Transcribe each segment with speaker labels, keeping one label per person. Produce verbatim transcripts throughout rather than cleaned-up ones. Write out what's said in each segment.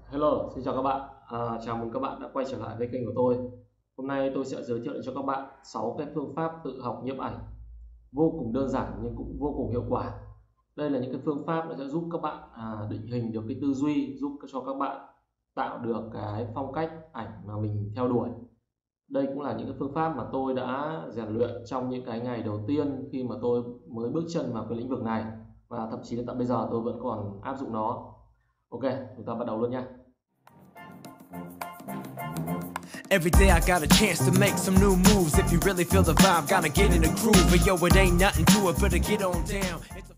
Speaker 1: Hello, xin chào các bạn. À, chào mừng các bạn đã quay trở lại với kênh của tôi. Hôm nay tôi sẽ giới thiệu cho các bạn sáu cái phương pháp tự học nhiếp ảnh vô cùng đơn giản nhưng cũng vô cùng hiệu quả. Đây là những cái phương pháp nó sẽ giúp các bạn à, định hình được cái tư duy, giúp cho các bạn tạo được cái phong cách ảnh mà mình theo đuổi. Đây cũng là những cái phương pháp mà tôi đã rèn luyện trong những cái ngày đầu tiên khi mà tôi mới bước chân vào cái lĩnh vực này, và thậm chí đến tận bây giờ tôi vẫn còn áp dụng nó. Ok, chúng ta bắt đầu luôn nha.
Speaker 2: Every day I got a chance to make some new moves. If you really feel the vibe, gotta get in the groove. But yo, it ain't nothing to it, better get on down. It's a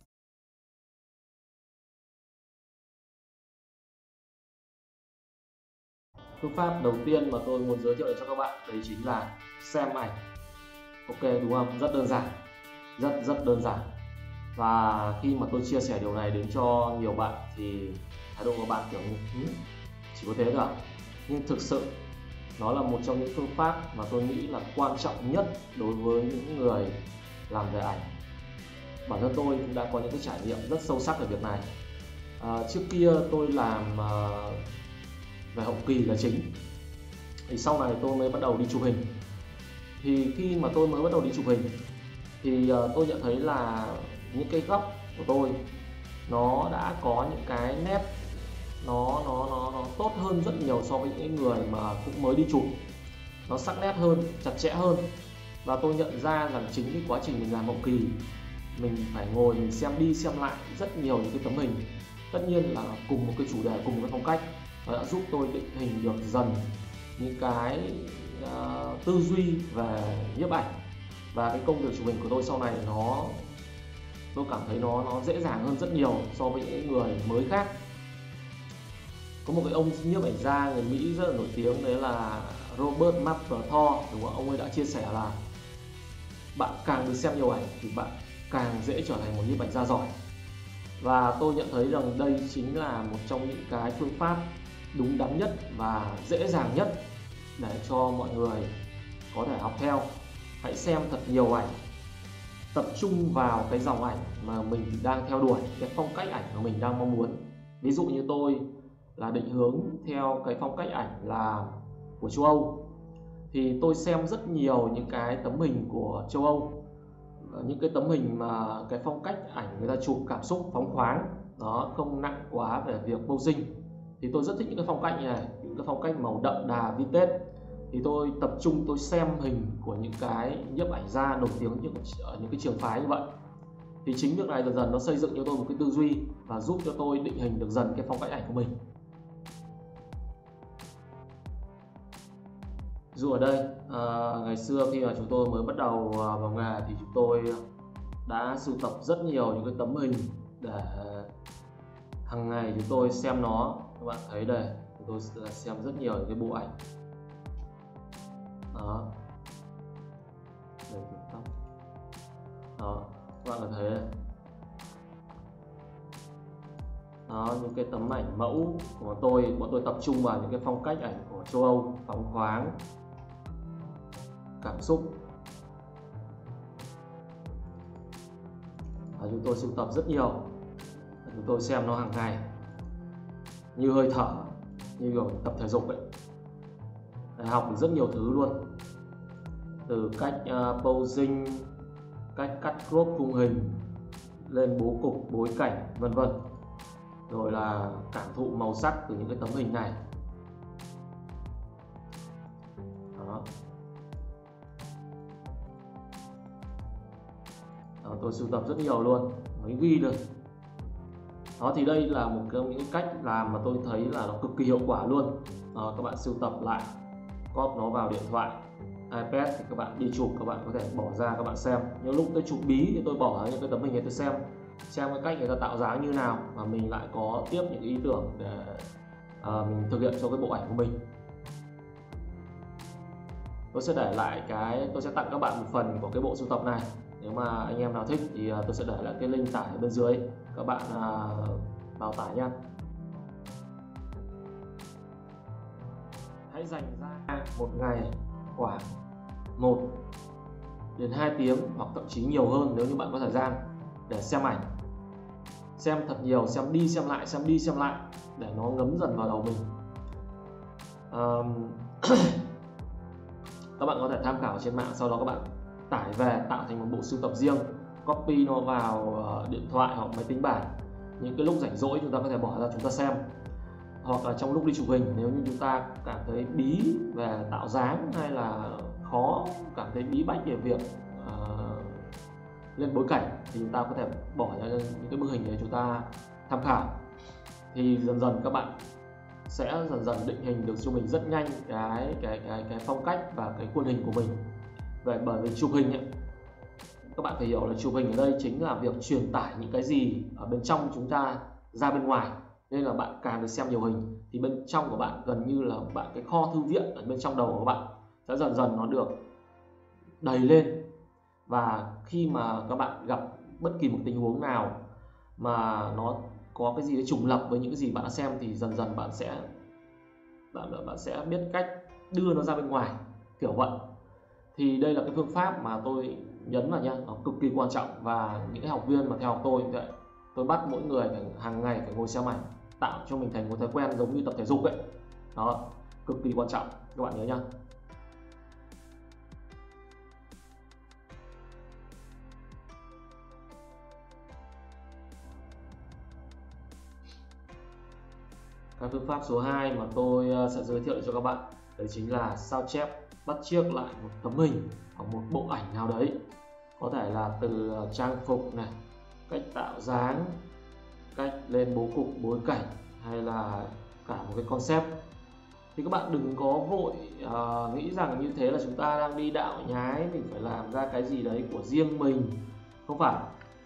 Speaker 1: Phương pháp đầu tiên mà tôi muốn giới thiệu cho các bạn đấy chính là xem ảnh. Ok, đúng không? Rất đơn giản, rất rất đơn giản. Và khi mà tôi chia sẻ điều này đến cho nhiều bạn thì thái độ của bạn kiểu như "Hứ, chỉ có thế thôi à?" Nhưng thực sự nó là một trong những phương pháp mà tôi nghĩ là quan trọng nhất đối với những người làm về ảnh. Bản thân tôi cũng đã có những cái trải nghiệm rất sâu sắc về việc này. À, trước kia tôi làm à, về hậu kỳ là chính, thì sau này tôi mới bắt đầu đi chụp hình. Thì khi mà tôi mới bắt đầu đi chụp hình thì uh, tôi nhận thấy là những cái góc của tôi nó đã có những cái nét nó nó nó nó tốt hơn rất nhiều so với những người mà cũng mới đi chụp. Nó sắc nét hơn, chặt chẽ hơn. Và tôi nhận ra rằng chính cái quá trình mình làm hậu kỳ, mình phải ngồi mình xem đi xem lại rất nhiều những cái tấm hình, tất nhiên là cùng một cái chủ đề, cùng một cái phong cách. Nó đã giúp tôi định hình được dần những cái uh, tư duy về nhiếp ảnh, và cái công việc chụp hình của tôi sau này nó tôi cảm thấy nó nó dễ dàng hơn rất nhiều so với những người mới khác. Có một cái ông nhiếp ảnh gia người Mỹ rất là nổi tiếng, đấy là Robert Mapplethorpe, đúng không? Ông ấy đã chia sẻ là bạn càng được xem nhiều ảnh thì bạn càng dễ trở thành một nhiếp ảnh gia giỏi. Và tôi nhận thấy rằng đây chính là một trong những cái phương pháp đúng đắn nhất và dễ dàng nhất để cho mọi người có thể học theo. Hãy xem thật nhiều ảnh, tập trung vào cái dòng ảnh mà mình đang theo đuổi, cái phong cách ảnh mà mình đang mong muốn. Ví dụ như tôi là định hướng theo cái phong cách ảnh là của châu Âu, thì tôi xem rất nhiều những cái tấm hình của châu Âu, những cái tấm hình mà cái phong cách ảnh người ta chụp cảm xúc phóng khoáng, đó, không nặng quá về việc posing. Thì tôi rất thích những cái phong cách như này, những cái phong cách màu đậm đà vintage. Thì tôi tập trung tôi xem hình của những cái nhiếp ảnh gia nổi tiếng ở những cái trường phái như vậy. Thì chính việc này dần dần nó xây dựng cho tôi một cái tư duy và giúp cho tôi định hình được dần cái phong cách ảnh của mình. Dù ở đây à, ngày xưa khi mà chúng tôi mới bắt đầu vào nghề thì chúng tôi đã sưu tập rất nhiều những cái tấm hình để hàng ngày chúng tôi xem nó. Các bạn thấy đây, chúng tôi xem rất nhiều những cái bộ ảnh đó. Đây, tóc đó, các bạn có thấy đây. Đó, những cái tấm ảnh mẫu của bọn tôi, bọn tôi tập trung vào những cái phong cách ảnh của châu Âu, phóng khoáng, cảm xúc. Và chúng tôi sưu tập rất nhiều, chúng tôi xem nó hàng ngày như hơi thở, như kiểu tập thể dục ấy. Để học được rất nhiều thứ luôn, từ cách uh, posing, cách cắt crop khung hình, lên bố cục, bối cảnh, vân vân. Rồi là cảm thụ màu sắc từ những cái tấm hình này. Đó. Đó, tôi sưu tập rất nhiều luôn, mới ghi được. Đó, thì đây là một trong những cách làm mà tôi thấy là nó cực kỳ hiệu quả luôn. Đó, các bạn sưu tập lại, copy nó vào điện thoại, iPad, thì các bạn đi chụp các bạn có thể bỏ ra các bạn xem. Những lúc tôi chụp bí thì tôi bỏ những cái tấm hình này tôi xem xem cái cách người ta tạo dáng như nào, và mình lại có tiếp những ý tưởng để uh, mình thực hiện cho cái bộ ảnh của mình. Tôi sẽ để lại cái tôi sẽ tặng các bạn một phần của cái bộ sưu tập này. Nếu mà anh em nào thích thì uh, tôi sẽ để lại cái link tải ở bên dưới, các bạn uh, vào tải nha. Hãy dành ra một ngày khoảng một đến hai tiếng hoặc thậm chí nhiều hơn nếu như bạn có thời gian để xem ảnh. Xem thật nhiều, xem đi xem lại, xem đi xem lại để nó ngấm dần vào đầu mình. um, các bạn có thể tham khảo trên mạng, sau đó các bạn tải về tạo thành một bộ sưu tập riêng, copy nó vào điện thoại hoặc máy tính bảng. Những cái lúc rảnh rỗi chúng ta có thể bỏ ra chúng ta xem, hoặc là trong lúc đi chụp hình, nếu như chúng ta cảm thấy bí về tạo dáng hay là khó, cảm thấy bí bách về việc uh, lên bối cảnh, thì chúng ta có thể bỏ ra những cái bức hình để chúng ta tham khảo. Thì dần dần các bạn sẽ dần dần định hình được cho mình rất nhanh cái cái cái cái phong cách và cái khuôn hình của mình. Vậy bởi vì chụp hình ấy, các bạn phải hiểu là chụp hình ở đây chính là việc truyền tải những cái gì ở bên trong chúng ta ra bên ngoài. Nên là bạn càng được xem nhiều hình thì bên trong của bạn gần như là bạn cái kho thư viện ở bên trong đầu của bạn sẽ dần dần nó được đầy lên. Và khi mà các bạn gặp bất kỳ một tình huống nào mà nó có cái gì đấy trùng lập với những cái gì bạn đã xem, thì dần dần bạn sẽ bạn bạn sẽ biết cách đưa nó ra bên ngoài, kiểu vậy. Thì đây là cái phương pháp mà tôi nhấn vào nha, nó cực kỳ quan trọng. Và những cái học viên mà theo học tôi vậy, tôi bắt mỗi người phải hàng ngày phải ngồi xem ảnh, tạo cho mình thành một thói quen giống như tập thể dục ấy. Đó, cực kỳ quan trọng, các bạn nhớ nhá. Cái phương pháp số hai mà tôi sẽ giới thiệu cho các bạn đấy chính là sao chép, bắt chước lại một tấm hình hoặc một bộ ảnh nào đấy, có thể là từ trang phục này, cách tạo dáng, cách lên bố cục bối cảnh, hay là cả một cái concept. Thì các bạn đừng có vội uh, nghĩ rằng như thế là chúng ta đang đi đạo nhái, mình phải làm ra cái gì đấy của riêng mình. Không phải.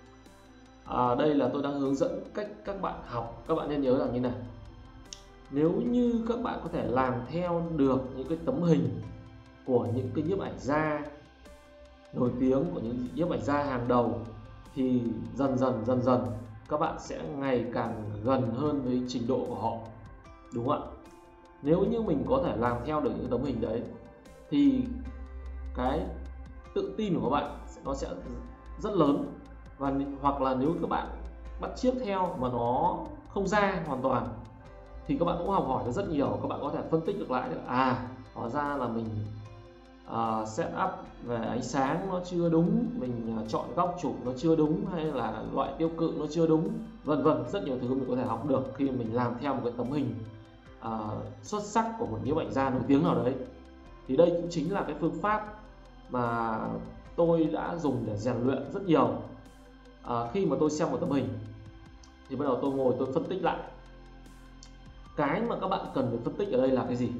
Speaker 1: À, đây là tôi đang hướng dẫn cách các bạn học. Các bạn nên nhớ rằng như này, nếu như các bạn có thể làm theo được những cái tấm hình của những cái nhiếp ảnh gia nổi tiếng, của những nhiếp ảnh gia hàng đầu, thì dần dần dần dần các bạn sẽ ngày càng gần hơn với trình độ của họ, đúng không ạ? Nếu như mình có thể làm theo được những tấm hình đấy thì cái tự tin của các bạn nó sẽ rất lớn. Và hoặc là nếu các bạn bắt chước theo mà nó không ra hoàn toàn thì các bạn cũng học hỏi được rất nhiều. Các bạn có thể phân tích được lại được, à hóa ra là mình uh, set up về ánh sáng nó chưa đúng, mình uh, chọn góc chụp nó chưa đúng, hay là loại tiêu cự nó chưa đúng, vân vân. Rất nhiều thứ mình có thể học được khi mình làm theo một cái tấm hình uh, xuất sắc của một nhiếp ảnh gia nổi tiếng nào đấy. Thì đây cũng chính là cái phương pháp mà tôi đã dùng để rèn luyện rất nhiều. uh, Khi mà tôi xem một tấm hình thì bắt đầu tôi ngồi tôi phân tích lại. Cái mà các bạn cần phải phân tích ở đây là cái gì?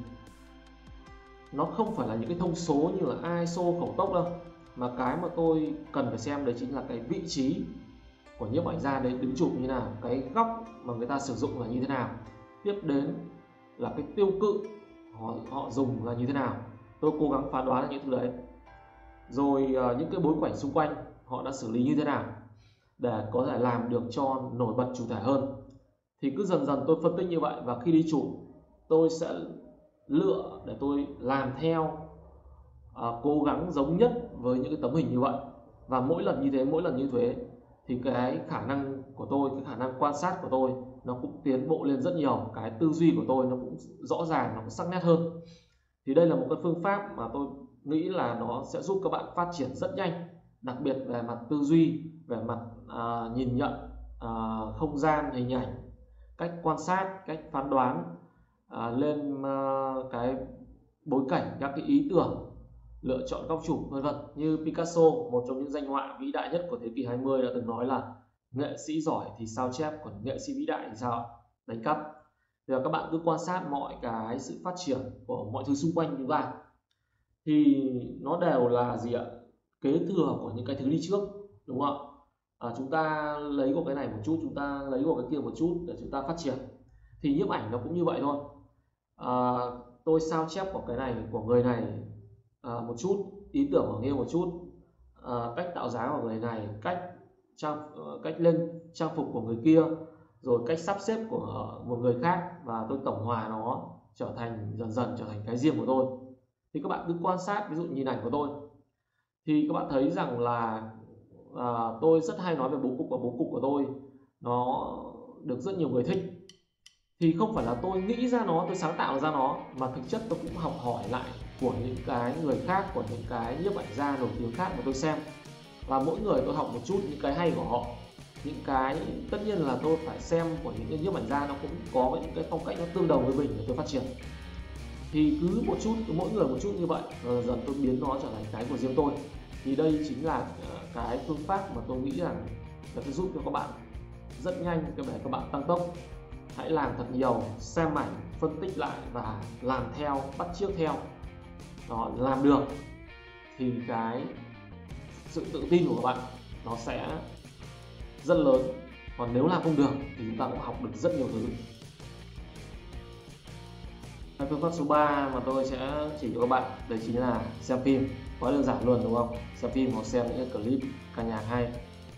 Speaker 1: Nó không phải là những cái thông số như là i ét o, khẩu tốc đâu, mà cái mà tôi cần phải xem đấy chính là cái vị trí của nhiếp ảnh gia đấy đứng chụp như nào, cái góc mà người ta sử dụng là như thế nào, tiếp đến là cái tiêu cự họ, họ dùng là như thế nào. Tôi cố gắng phán đoán những thứ đấy. Rồi uh, những cái bối cảnh xung quanh họ đã xử lý như thế nào để có thể làm được cho nổi bật chủ thể hơn. Thì cứ dần dần tôi phân tích như vậy, và khi đi chụp tôi sẽ lựa để tôi làm theo, à, cố gắng giống nhất với những cái tấm hình như vậy. Và mỗi lần như thế, mỗi lần như thế thì cái khả năng của tôi, cái khả năng quan sát của tôi nó cũng tiến bộ lên rất nhiều. Cái tư duy của tôi nó cũng rõ ràng, nó cũng sắc nét hơn. Thì đây là một cái phương pháp mà tôi nghĩ là nó sẽ giúp các bạn phát triển rất nhanh, đặc biệt về mặt tư duy, về mặt à, nhìn nhận à, không gian, hình ảnh, cách quan sát, cách phán đoán, à, lên à, cái bối cảnh, các cái ý tưởng, lựa chọn góc chụp, vân vân. Như Picasso, một trong những danh họa vĩ đại nhất của thế kỷ hai mươi, đã từng nói là nghệ sĩ giỏi thì sao chép, còn nghệ sĩ vĩ đại thì sao? Đánh cắp. Thì các bạn cứ quan sát mọi cái sự phát triển của mọi thứ xung quanh chúng ta thì nó đều là gì ạ? Kế thừa của những cái thứ đi trước, đúng không ạ? À, chúng ta lấy của cái này một chút, chúng ta lấy của cái kia một chút để chúng ta phát triển. Thì nhiếp ảnh nó cũng như vậy thôi. À, tôi sao chép của cái này, của người này à, một chút, ý tưởng của kia một chút, à, cách tạo dáng của người này, cách trang cách lên trang phục của người kia, rồi cách sắp xếp của một người khác, và tôi tổng hòa nó trở thành dần dần trở thành cái riêng của tôi. Thì các bạn cứ quan sát, ví dụ nhìn ảnh của tôi thì các bạn thấy rằng là à, tôi rất hay nói về bố cục, và bố cục của tôi nó được rất nhiều người thích. thì không phải là tôi nghĩ ra nó, tôi sáng tạo ra nó, mà thực chất tôi cũng học hỏi lại của những cái người khác, của những cái nhiếp ảnh gia nổi tiếng khác mà tôi xem. Và mỗi người tôi học một chút những cái hay của họ, những cái tất nhiên là tôi phải xem của những cái nhiếp ảnh gia nó cũng có những cái phong cách nó tương đồng với mình để tôi phát triển. Thì cứ một chút, cứ mỗi người một chút như vậy, dần dần tôi biến nó trở thành cái của riêng tôi. Thì đây chính là cái phương pháp mà tôi nghĩ rằng là sẽ giúp cho các bạn rất nhanh để các bạn tăng tốc. Hãy làm thật nhiều, xem ảnh, phân tích lại và làm theo, bắt chước theo. Đó, làm được thì cái sự tự tin của các bạn nó sẽ rất lớn. Còn nếu làm không được thì chúng ta cũng học được rất nhiều thứ. Phương pháp số ba mà tôi sẽ chỉ cho các bạn đấy chính là xem phim. Quá đơn giản luôn đúng không? Xem phim hoặc xem những cái clip ca nhạc hay.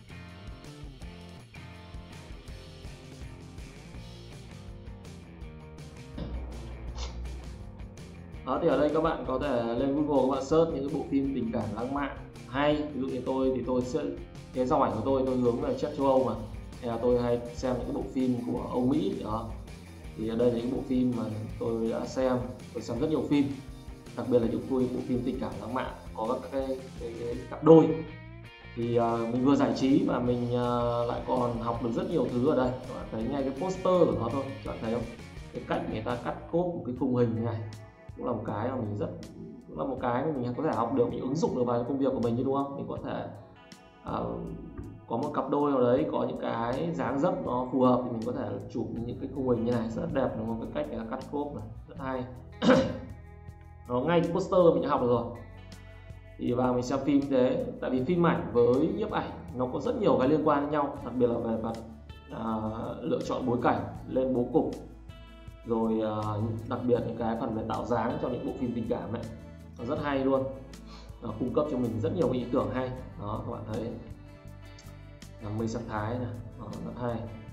Speaker 1: Đó, thì ở đây các bạn có thể lên Google, các bạn search những cái bộ phim tình cảm lãng mạn hay. Ví dụ như tôi thì tôi sẽ, cái dòng ảnh của tôi tôi hướng về chất châu Âu mà, hay là tôi hay xem những cái bộ phim của Âu Mỹ đó. Thì ở đây là những bộ phim mà tôi đã xem, tôi xem rất nhiều phim, đặc biệt là những bộ phim tình cảm lãng mạn có các cái, cái, cái cặp đôi. Thì uh, mình vừa giải trí và mình uh, lại còn học được rất nhiều thứ ở đây. Các bạn thấy ngay cái poster của nó thôi, các bạn thấy không? Cái cách người ta cắt cốt một cái khung hình như này cũng là một cái mà mình rất cũng là một cái mà mình có thể học được, mình ứng dụng được vào công việc của mình, chứ đúng không? Mình có thể uh, có một cặp đôi nào đấy có những cái dáng dấp nó phù hợp thì mình có thể chụp những cái khung hình như này rất đẹp, đúng không? Cái cách người ta cắt cốt này rất hay. Nó ngay cái poster mình đã học được rồi. Thì vào mình xem phim thế, tại vì phim ảnh với nhiếp ảnh nó có rất nhiều cái liên quan với nhau, đặc biệt là về mặt à, lựa chọn bối cảnh, lên bố cục, rồi à, đặc biệt những cái phần về tạo dáng cho những bộ phim tình cảm ấy, nó rất hay luôn. Nó cung cấp cho mình rất nhiều ý tưởng hay. Đó, các bạn thấy năm mươi sắc thái này, nó rất hay.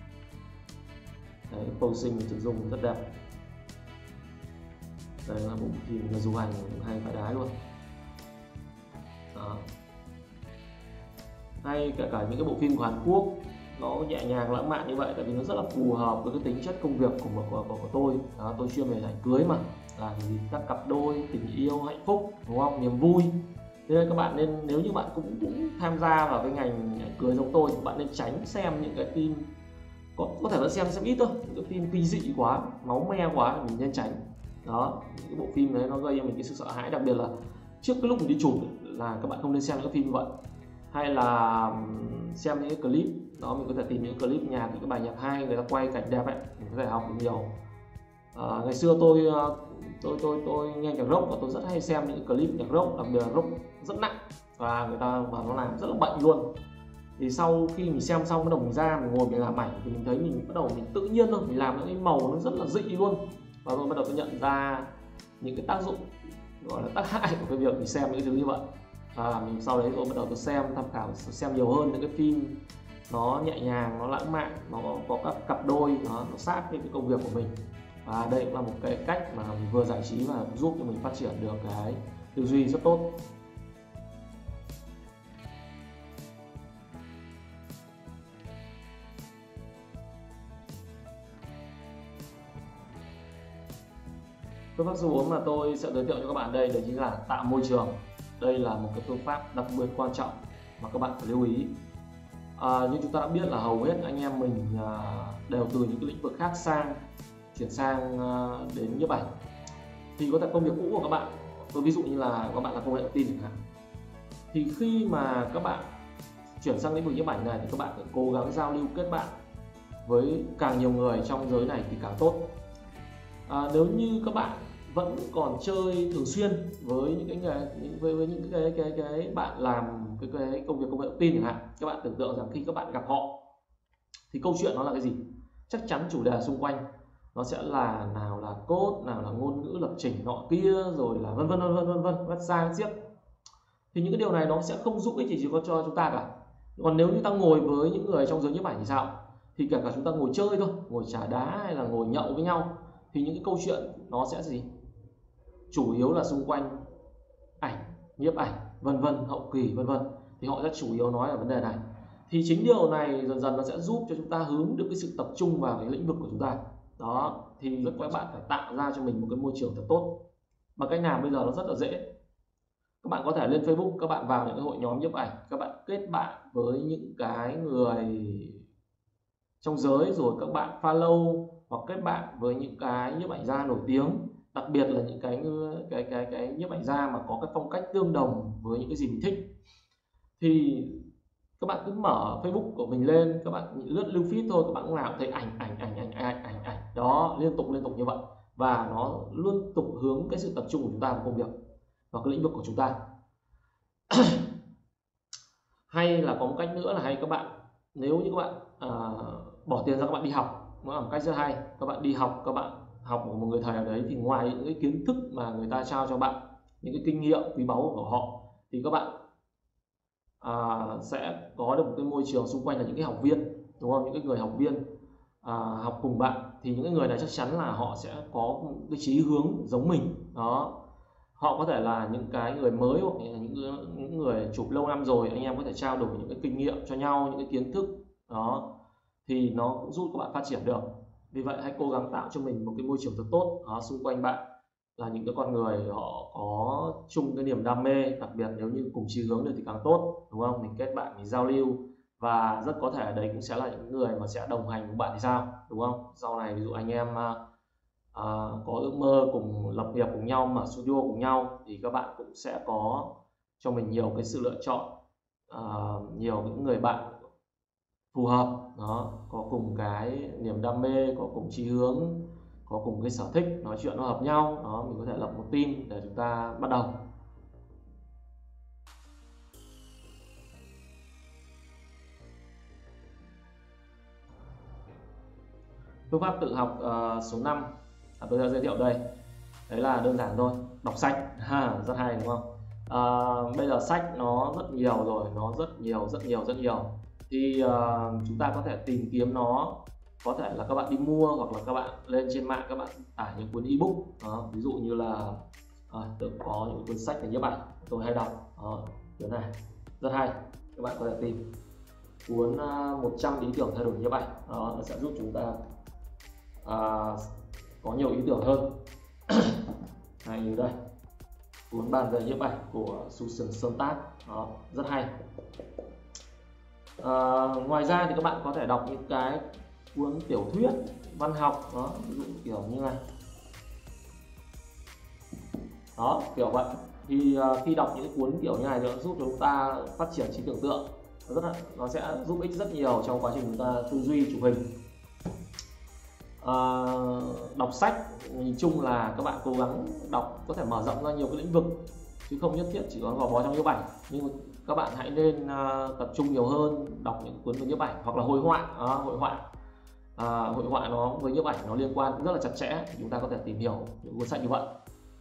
Speaker 1: Đấy, posing sử dụng rất đẹp. Đây là bộ phim người du hành hay phải đái luôn. Đó. Hay cả cả những cái bộ phim của Hàn Quốc nó nhẹ nhàng lãng mạn như vậy, tại vì nó rất là phù hợp với cái tính chất công việc của của, của, của tôi. Đó, tôi chuyên về ảnh cưới mà, là gì các cặp đôi, tình yêu, hạnh phúc, đúng không, niềm vui. Thế nên các bạn nên, nếu như bạn cũng cũng tham gia vào cái ngành ảnh cưới giống tôi thì bạn nên tránh xem những cái phim, có có thể là xem xem ít thôi, những cái phim kinh dị quá, máu me quá mình nên tránh. Đó, những cái bộ phim đấy nó gây cho mình cái sự sợ hãi, đặc biệt là trước cái lúc mình đi chụp là các bạn không nên xem những cái phim như vậy. Hay là xem những cái clip đó, mình có thể tìm những clip nhạc, những cái bài nhạc hay, người ta quay cảnh đẹp ấy, mình có thể học được nhiều. À, ngày xưa tôi tôi tôi tôi nghe nhạc rock và tôi rất hay xem những clip nhạc rock, đặc biệt là rock rất nặng và người ta và nó làm rất là bệnh luôn. Thì sau khi mình xem xong, bắt đầu mình ra mình ngồi mình làm ảnh thì mình thấy mình bắt đầu mình tự nhiên thôi, mình làm những cái màu nó rất là dị luôn, và tôi bắt đầu tôi nhận ra những cái tác dụng, gọi là tác hại của cái việc mình xem những cái thứ như vậy. Và mình sau đấy tôi bắt đầu tôi xem, tham khảo xem nhiều hơn những cái phim nó nhẹ nhàng, nó lãng mạn, nó có các cặp đôi, nó, nó sát với cái công việc của mình. Và đây cũng là một cái cách mà mình vừa giải trí và giúp cho mình phát triển được cái tư duy rất tốt. Phương pháp số bốn mà tôi sẽ giới thiệu cho các bạn đây, đó chính là tạo môi trường. Đây là một cái phương pháp đặc biệt quan trọng mà các bạn phải lưu ý. À, như chúng ta đã biết là hầu hết anh em mình à, đều từ những cái lĩnh vực khác sang chuyển sang à, đến nhiếp ảnh. Thì có thể công việc cũ của các bạn, tôi ví dụ như là các bạn là công nghệ thông tin chẳng hạn, thì khi mà các bạn chuyển sang lĩnh vực nhiếp ảnh này thì các bạn phải cố gắng giao lưu kết bạn với càng nhiều người trong giới này thì càng tốt. À, nếu như các bạn vẫn còn chơi thường xuyên với những cái nghề, với, với những cái cái cái bạn làm cái, cái công việc công nghệ thông tin chẳng hạn, các bạn tưởng tượng rằng khi các bạn gặp họ thì câu chuyện nó là cái gì? Chắc chắn chủ đề xung quanh nó sẽ là nào là code, nào là ngôn ngữ lập trình nọ kia, rồi là vân vân vân vân vân vân vân ra chiếc. Thì những cái điều này nó sẽ không giúp ích gì chỉ có cho chúng ta cả. Còn nếu như ta ngồi với những người trong giới nhiếp ảnh thì sao? Thì kể cả chúng ta ngồi chơi thôi, ngồi trà đá hay là ngồi nhậu với nhau, thì những cái câu chuyện nó sẽ gì? Chủ yếu là xung quanh ảnh, nhiếp ảnh, vân vân, hậu kỳ, vân vân. Thì họ sẽ chủ yếu nói về vấn đề này. Thì chính điều này dần dần nó sẽ giúp cho chúng ta hướng được cái sự tập trung vào cái lĩnh vực của chúng ta. Đó thì rất các bạn phải tạo ra cho mình một cái môi trường thật tốt. Bằng cách nào? Bây giờ nó rất là dễ. Các bạn có thể lên Facebook, các bạn vào những cái hội nhóm nhiếp ảnh, các bạn kết bạn với những cái người trong giới, rồi các bạn follow hoặc kết bạn với những cái nhiếp ảnh gia nổi tiếng, đặc biệt là những cái cái cái cái nhiếp ảnh gia mà có cái phong cách tương đồng với những cái gì mình thích. Thì các bạn cứ mở Facebook của mình lên, các bạn lướt lưu feed thôi, các bạn lúc nào cũng thấy ảnh ảnh ảnh ảnh ảnh ảnh ảnh đó, liên tục liên tục như vậy, và nó luôn tục hướng cái sự tập trung của chúng ta vào công việc và cái lĩnh vực của chúng ta. Hay là có một cách nữa là hay các bạn, nếu như các bạn à, bỏ tiền ra các bạn đi học, nó là một cách rất hay. Các bạn đi học, các bạn học của một người thầy ở đấy, thì ngoài những cái kiến thức mà người ta trao cho bạn, những cái kinh nghiệm quý báu của họ, thì các bạn à, sẽ có được một cái môi trường xung quanh là những cái học viên, đúng không? Những cái người học viên à, học cùng bạn, thì những cái người này chắc chắn là họ sẽ có cái chí hướng giống mình đó. Họ có thể là những cái người mới hoặc là những những người chụp lâu năm rồi, anh em có thể trao đổi những cái kinh nghiệm cho nhau, những cái kiến thức đó, thì nó cũng giúp các bạn phát triển được. Vì vậy hãy cố gắng tạo cho mình một cái môi trường thật tốt đó, xung quanh bạn là những cái con người họ có chung cái niềm đam mê, đặc biệt nếu như cùng chí hướng được thì càng tốt, đúng không? Mình kết bạn, mình giao lưu, và rất có thể đấy cũng sẽ là những người mà sẽ đồng hành cùng bạn thì sao, đúng không? Sau này ví dụ anh em à, có ước mơ cùng lập nghiệp cùng nhau, mở studio cùng nhau, thì các bạn cũng sẽ có cho mình nhiều cái sự lựa chọn, à, nhiều những người bạn phù hợp đó, có cùng cái niềm đam mê, có cùng chí hướng, có cùng cái sở thích, nói chuyện nó hợp nhau đó, mình có thể lập một team để chúng ta bắt đầu. Phương pháp tự học uh, số năm à, tôi đã giới thiệu đây, đấy là đơn giản thôi, đọc sách ha, rất hay đúng không? À, bây giờ sách nó rất nhiều rồi, nó rất nhiều rất nhiều rất nhiều, thì uh, chúng ta có thể tìm kiếm nó, có thể là các bạn đi mua, hoặc là các bạn lên trên mạng các bạn tải những cuốn ebook đó, ví dụ như là à, tôi có những cuốn sách về nhiếp ảnh tôi hay đọc đó, cuốn này rất hay, các bạn có thể tìm cuốn uh, một trăm ý tưởng thay đổi nhiếp ảnh đó, nó sẽ giúp chúng ta uh, có nhiều ý tưởng hơn. Hay như đây, cuốn bàn về nhiếp ảnh của Susan Sontag đó, rất hay. À, ngoài ra thì các bạn có thể đọc những cái cuốn tiểu thuyết văn học đó, ví dụ kiểu như này đó, kiểu vậy. Thì uh, khi đọc những cuốn kiểu như này thì nó giúp chúng ta phát triển trí tưởng tượng, nó rất là, nó sẽ giúp ích rất nhiều trong quá trình chúng ta tư duy chụp hình. À, đọc sách nhìn chung là các bạn cố gắng đọc, có thể mở rộng ra nhiều cái lĩnh vực, chứ không nhất thiết chỉ có gò bó trong nhiếp ảnh. Nhưng các bạn hãy nên uh, tập trung nhiều hơn, đọc những cuốn về nhiếp ảnh hoặc là hội họa. À, hội họa à, hội họa nó với nhiếp ảnh nó liên quan rất là chặt chẽ, thì chúng ta có thể tìm hiểu những cuốn sách như vậy.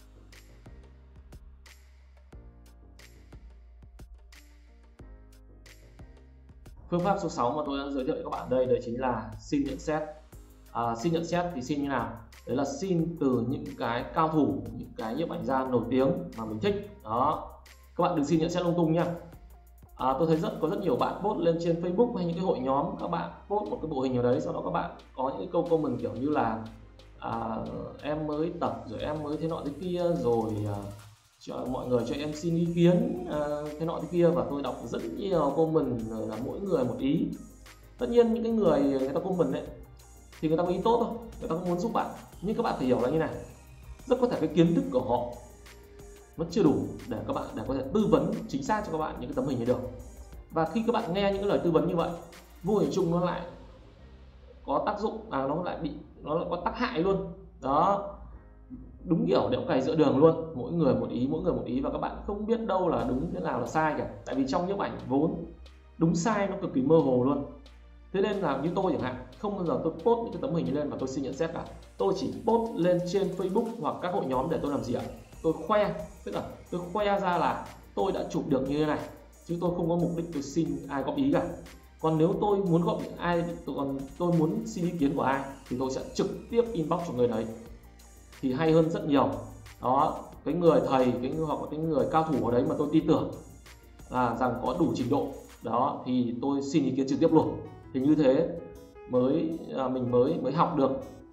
Speaker 1: Phương pháp số sáu mà tôi đã giới thiệu cho các bạn đây, đấy chính là xin nhận xét. À, xin nhận xét thì xin như nào? Đấy là xin từ những cái cao thủ, những cái nhiếp ảnh gia nổi tiếng mà mình thích đó. Các bạn đừng xin nhận xét lung tung nha. À, tôi thấy rất có rất nhiều bạn post lên trên Facebook hay những cái hội nhóm, các bạn post một cái bộ hình ở đấy, sau đó các bạn có những cái câu comment kiểu như là à, em mới tập rồi, em mới thế nọ thế kia, rồi à, cho mọi người cho em xin ý kiến à, thế nọ thế kia, và tôi đọc rất nhiều comment rồi là mỗi người một ý. Tất nhiên những cái người người ta comment đấy thì người ta có ý tốt thôi, người ta cũng muốn giúp bạn, nhưng các bạn phải hiểu là như này, rất có thể cái kiến thức của họ nó chưa đủ để các bạn để có thể tư vấn chính xác cho các bạn những cái tấm hình này được. Và khi các bạn nghe những cái lời tư vấn như vậy, vô hình chung nó lại có tác dụng, à, nó lại bị nó lại có tác hại luôn đó, đúng kiểu đẽo cày giữa đường luôn, mỗi người một ý mỗi người một ý, và các bạn không biết đâu là đúng, thế nào là sai cả. Tại vì trong nhiếp ảnh vốn đúng sai nó cực kỳ mơ hồ luôn. Thế nên là như tôi chẳng hạn, không bao giờ tôi post những cái tấm hình lên và tôi xin nhận xét cả. Tôi chỉ post lên trên Facebook hoặc các hội nhóm để tôi làm gì ạ? Tôi khoe, tức là tôi khoe ra là tôi đã chụp được như thế này, chứ tôi không có mục đích tôi xin ai góp ý cả. Còn nếu tôi muốn góp ý ai, còn tôi muốn xin ý kiến của ai thì tôi sẽ trực tiếp inbox cho người đấy, thì hay hơn rất nhiều. Đó, cái người thầy, cái người hoặc cái người cao thủ ở đấy mà tôi tin tưởng là rằng có đủ trình độ đó, thì tôi xin ý kiến trực tiếp luôn. Thì như thế mới à, mình mới mới học được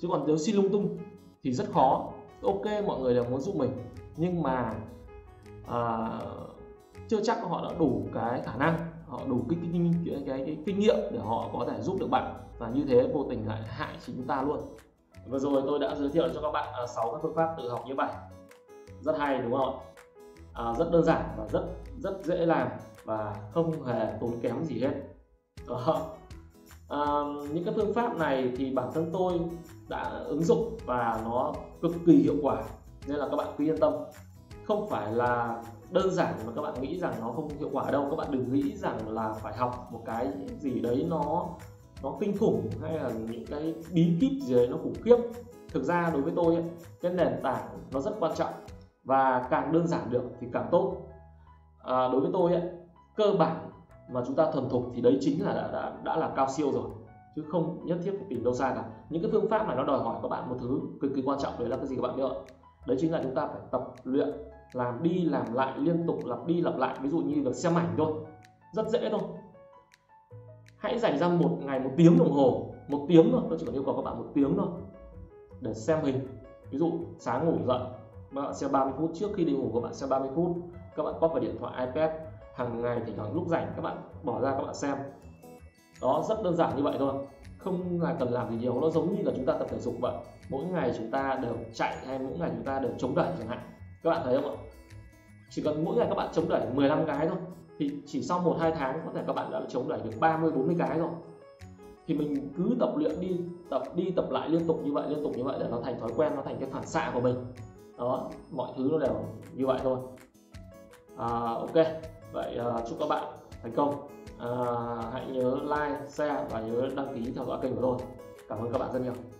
Speaker 1: chứ còn nếu xin lung tung thì rất khó. Ok, mọi người đều muốn giúp mình nhưng mà à, chưa chắc họ đã đủ cái khả năng, họ đủ cái, cái, cái, cái, cái kinh nghiệm để họ có thể giúp được bạn, và như thế vô tình lại hại chính chúng ta luôn. Vừa rồi tôi đã giới thiệu cho các bạn sáu các phương pháp tự học nhiếp ảnh rất hay, đúng không? À, rất đơn giản và rất rất dễ làm và không hề tốn kém gì hết. Đó. À, những cái phương pháp này thì bản thân tôi đã ứng dụng và nó cực kỳ hiệu quả, nên là các bạn cứ yên tâm. Không phải là đơn giản mà các bạn nghĩ rằng nó không hiệu quả đâu. Các bạn đừng nghĩ rằng là phải học một cái gì đấy nó nó kinh khủng hay là những cái bí kíp gì đấy nó khủng khiếp. Thực ra đối với tôi ấy, cái nền tảng nó rất quan trọng và càng đơn giản được thì càng tốt. À, đối với tôi ấy, cơ bản mà chúng ta thuần thục thì đấy chính là đã, đã, đã là cao siêu rồi, chứ không nhất thiết phải tìm đâu xa cả. Những cái phương pháp này nó đòi hỏi các bạn một thứ cực kỳ quan trọng, đấy là cái gì các bạn biết không? Đấy chính là chúng ta phải tập luyện, làm đi làm lại liên tục, lặp đi lặp lại. Ví dụ như việc xem ảnh thôi, rất dễ thôi. Hãy dành ra một ngày một tiếng đồng hồ, một tiếng thôi, tôi chỉ cần yêu cầu các bạn một tiếng thôi để xem hình. Ví dụ sáng ngủ dậy các bạn xem ba mươi phút, trước khi đi ngủ các bạn xem ba mươi phút, các bạn copy vào điện thoại, iPad, hàng ngày thì khoảng lúc rảnh các bạn bỏ ra các bạn xem. Đó, rất đơn giản như vậy thôi, không là cần làm gì nhiều. Nó giống như là chúng ta tập thể dục vậy, mỗi ngày chúng ta đều chạy hay mỗi ngày chúng ta đều chống đẩy chẳng hạn, các bạn thấy không ạ? Chỉ cần mỗi ngày các bạn chống đẩy mười lăm cái thôi thì chỉ sau một hai tháng có thể các bạn đã chống đẩy được ba mươi bốn mươi cái rồi. Thì mình cứ tập luyện đi, tập đi tập lại liên tục như vậy, liên tục như vậy để nó thành thói quen, nó thành cái phản xạ của mình. Đó, mọi thứ nó đều như vậy thôi. À, ok, vậy uh, chúc các bạn thành công. À, hãy nhớ like, share và nhớ đăng ký theo dõi kênh của tôi. Cảm ơn các bạn rất nhiều.